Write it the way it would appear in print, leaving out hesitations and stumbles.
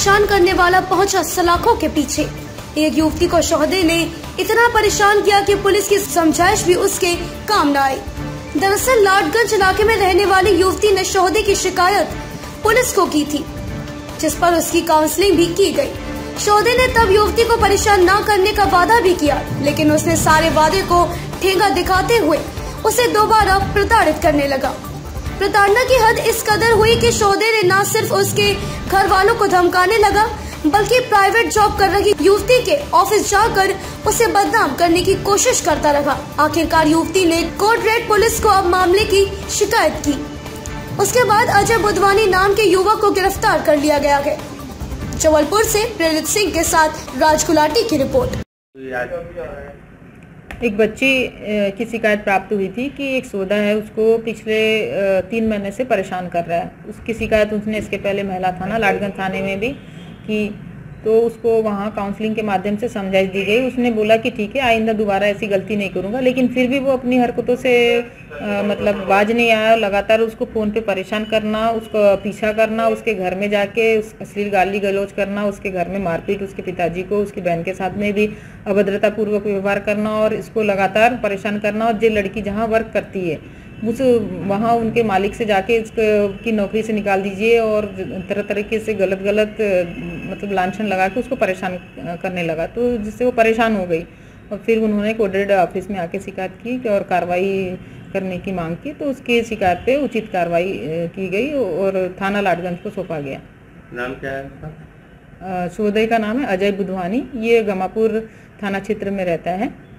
परेशान करने वाला पहुंचा सलाखों के पीछे। एक युवती को शोहदे ने इतना परेशान किया कि पुलिस की समझाइश भी उसके काम न आई। दरअसल लाडगंज इलाके में रहने वाली युवती ने शोहदे की शिकायत पुलिस को की थी, जिस पर उसकी काउंसलिंग भी की गई। शोहदे ने तब युवती को परेशान न करने का वादा भी किया, लेकिन उसने सारे वादे को ठेंगा दिखाते हुए उसे दोबारा प्रताड़ित करने लगा। प्रताड़ना की हद इस कदर हुई कि शोहदे ने न सिर्फ उसके घर वालों को धमकाने लगा, बल्कि प्राइवेट जॉब कर रही युवती के ऑफिस जाकर उसे बदनाम करने की कोशिश करता रहा। आखिरकार युवती ने कोर्ट रेड पुलिस को अब मामले की शिकायत की। उसके बाद अजय बुधवानी नाम के युवक को गिरफ्तार कर लिया गया है। जबलपुर से प्रेरित सिंह के साथ राज गुलाटी की रिपोर्ट। एक बच्ची की शिकायत प्राप्त हुई थी कि एक सौदा है उसको पिछले 3 महीने से परेशान कर रहा है। उसकी शिकायत उसने इसके पहले महिला थाना लाडगंज थाने में भी की, तो उसको वहाँ काउंसलिंग के माध्यम से समझाइश दी गई। उसने बोला कि ठीक है, आइंदा दोबारा ऐसी गलती नहीं करूँगा, लेकिन फिर भी वो अपनी हरकतों से मतलब बाज नहीं आया। लगातार उसको फ़ोन पे परेशान करना, उसको पीछा करना, उसके घर में जाके अश्लील गाली गलौज करना, उसके घर में मारपीट, उसके पिताजी को, उसकी बहन के साथ में भी अभद्रतापूर्वक व्यवहार करना और इसको लगातार परेशान करना। और जो लड़की जहाँ वर्क करती है उस वहाँ उनके मालिक से जाके इसकी नौकरी से निकाल दीजिए और तरह तरीके से गलत मतलब लांछन लगा के उसको परेशान करने लगा, तो जिससे वो परेशान हो गई। और फिर उन्होंने कोर्ट ऑफिस में आके शिकायत की और कार्रवाई करने की मांग की, तो उसकी शिकायत पे उचित कार्रवाई की गई और थाना लाडगंज को सौंपा गया। नाम क्या है उसका? शोहदे का नाम है अजय बुधवानी। ये गमापुर थाना क्षेत्र में रहता है।